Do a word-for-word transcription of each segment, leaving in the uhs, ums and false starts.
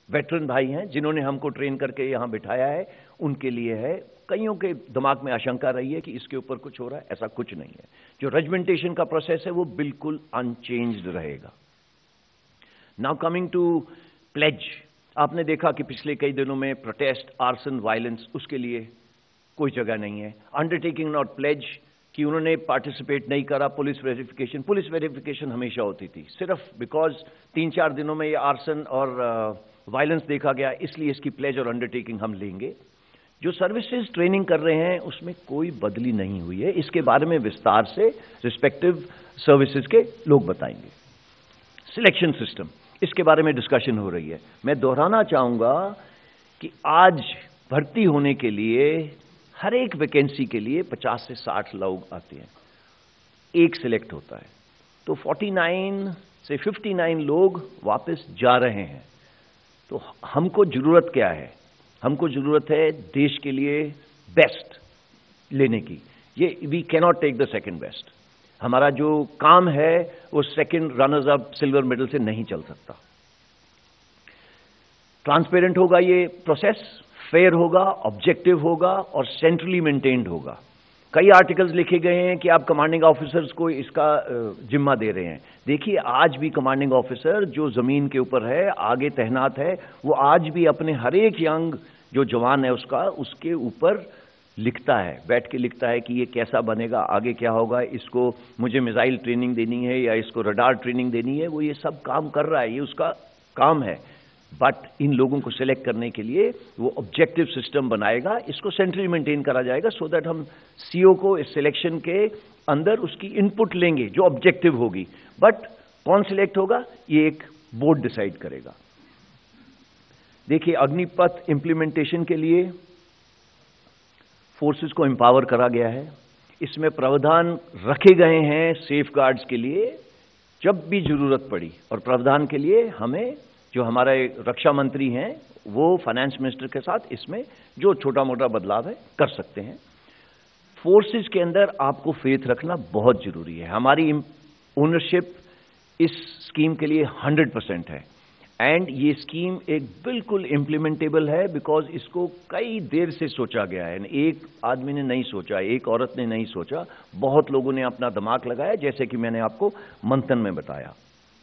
Veteran भाई हैं जिन्होंने हमको ट्रेन करके यहाँ बिठाया है, उनके लिए है। कईयों के दिमाग में आशंका रही है कि इसके ऊपर कुछ हो रहा है, ऐसा कुछ नहीं है। जो रेजिमेंटेशन का प्रोसेस है वो बिल्कुल अनचेंज्ड रहेगा। नाउ कमिंग टू प्लेज, आपने देखा कि पिछले कई दिनों में प्रोटेस्ट, आर्सन, वायलेंस, उसके लिए कोई जगह नहीं है। अंडरटेकिंग नॉट प्लेज कि उन्होंने पार्टिसिपेट नहीं करा। पुलिस वेरिफिकेशन, पुलिस वेरिफिकेशन हमेशा होती थी, सिर्फ बिकॉज तीन चार दिनों में ये आर्सन और वायलेंस uh, देखा गया, इसलिए इसकी प्लेज और अंडरटेकिंग हम लेंगे। जो सर्विसेज ट्रेनिंग कर रहे हैं उसमें कोई बदली नहीं हुई है। इसके बारे में विस्तार से रिस्पेक्टिव सर्विसेज के लोग बताएंगे। सिलेक्शन सिस्टम, इसके बारे में डिस्कशन हो रही है। मैं दोहराना चाहूंगा कि आज भर्ती होने के लिए हर एक वैकेंसी के लिए पचास से साठ लोग आते हैं, एक सिलेक्ट होता है, तो उनचास से उनसठ लोग वापस जा रहे हैं। तो हमको जरूरत क्या है? हमको जरूरत है देश के लिए बेस्ट लेने की। ये we cannot take the second best. हमारा जो काम है वो second runners up silver medal से नहीं चल सकता। ट्रांसपेरेंट होगा ये प्रोसेस, फेयर होगा, ऑब्जेक्टिव होगा और सेंट्रली मेंटेन्ड होगा। कई आर्टिकल्स लिखे गए हैं कि आप कमांडिंग ऑफिसर्स को इसका जिम्मा दे रहे हैं। देखिए, आज भी कमांडिंग ऑफिसर जो जमीन के ऊपर है, आगे तैनात है, वो आज भी अपने हर एक यंग जो जवान है उसका उसके ऊपर लिखता है, बैठ के लिखता है कि ये कैसा बनेगा, आगे क्या होगा, इसको मुझे मिसाइल ट्रेनिंग देनी है या इसको रडार ट्रेनिंग देनी है। वो ये सब काम कर रहा है, ये उसका काम है। बट इन लोगों को सिलेक्ट करने के लिए वो ऑब्जेक्टिव सिस्टम बनाएगा, इसको सेंट्रली मेंटेन करा जाएगा, सो दैट हम सीओ को इस सिलेक्शन के अंदर उसकी इनपुट लेंगे जो ऑब्जेक्टिव होगी। बट कौन सिलेक्ट होगा ये एक बोर्ड डिसाइड करेगा। देखिए, अग्निपथ इंप्लीमेंटेशन के लिए फोर्सेस को एम्पावर करा गया है। इसमें प्रावधान रखे गए हैं सेफ गार्ड्स के लिए जब भी जरूरत पड़ी, और प्रावधान के लिए हमें जो हमारे रक्षा मंत्री हैं वो फाइनेंस मिनिस्टर के साथ इसमें जो छोटा मोटा बदलाव है कर सकते हैं। फोर्सेस के अंदर आपको फेथ रखना बहुत जरूरी है। हमारी ओनरशिप इस स्कीम के लिए हंड्रेड परसेंट है, एंड ये स्कीम एक बिल्कुल इम्प्लीमेंटेबल है, बिकॉज इसको कई देर से सोचा गया है। एक आदमी ने नहीं सोचा, एक औरत ने नहीं सोचा, बहुत लोगों ने अपना दिमाग लगाया, जैसे कि मैंने आपको मंथन में बताया।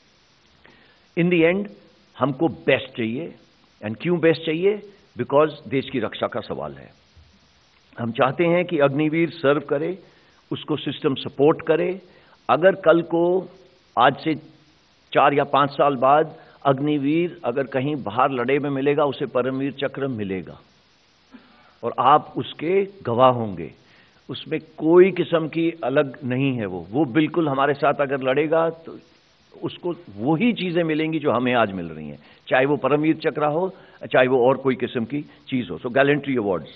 इन द एंड हमको बेस्ट चाहिए, एंड क्यों बेस्ट चाहिए? बिकॉज देश की रक्षा का सवाल है। हम चाहते हैं कि अग्निवीर सर्व करे, उसको सिस्टम सपोर्ट करे। अगर कल को आज से चार या पांच साल बाद अग्निवीर अगर कहीं बाहर लड़े में मिलेगा, उसे परमवीर चक्र मिलेगा और आप उसके गवाह होंगे। उसमें कोई किस्म की अलग नहीं है। वो वो बिल्कुल हमारे साथ अगर लड़ेगा तो उसको वही चीजें मिलेंगी जो हमें आज मिल रही हैं, चाहे वो परमवीर चक्र हो, चाहे वो और कोई किस्म की चीज हो। सो गैलेंट्री अवार्ड्स,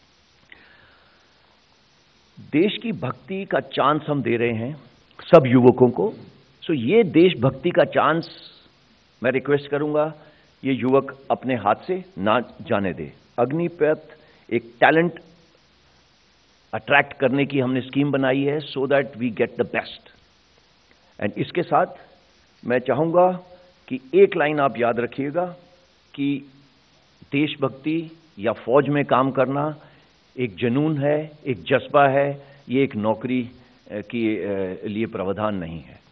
देश की भक्ति का चांस हम दे रहे हैं सब युवकों को। सो ये देशभक्ति का चांस मैं रिक्वेस्ट करूंगा ये युवक अपने हाथ से ना जाने दे। अग्निपथ एक टैलेंट अट्रैक्ट करने की हमने स्कीम बनाई है, so that we get the best. And इसके साथ मैं चाहूंगा कि एक लाइन आप याद रखिएगा कि देशभक्ति या फौज में काम करना एक जुनून है, एक जज्बा है, ये एक नौकरी के लिए प्रावधान नहीं है।